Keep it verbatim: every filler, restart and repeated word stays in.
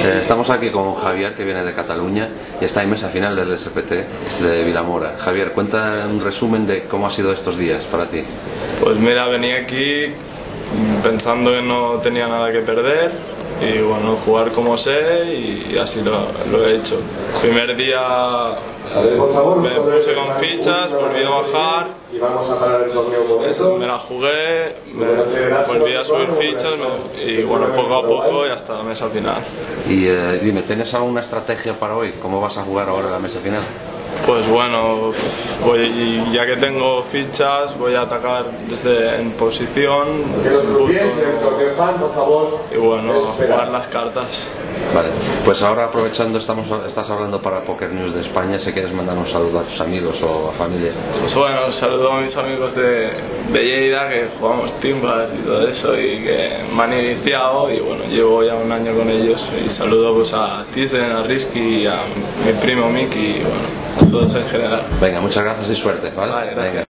Eh, estamos aquí con Javier, que viene de Cataluña y está en mesa final del S P T de Vilamora. Javier, cuenta un resumen de cómo ha sido estos días para ti. Pues mira, venía aquí pensando que no tenía nada que perder y bueno, jugar como sé y así lo, lo he hecho. El primer día me puse con fichas, volví a bajar, eso, me la jugué, me volví a subir fichas me, y bueno, poco a poco y hasta la mesa final. Y eh, dime, ¿tienes alguna estrategia para hoy? ¿Cómo vas a jugar ahora la mesa final? Pues bueno, voy, ya que tengo fichas, voy a atacar desde en posición justo, y bueno, jugar las cartas. Vale, pues ahora aprovechando, estamos, estás hablando para Poker News de España, si quieres mandar un saludo a tus amigos o a familia. Pues bueno, saludo a mis amigos de, de Lleida, que jugamos timbas y todo eso y que me han iniciado y bueno, llevo ya un año con ellos y saludo pues a Thyssen, a Risky y a mi primo Miki y bueno, a todos en general. Venga, muchas gracias y suerte, ¿vale? Vale, gracias. Venga.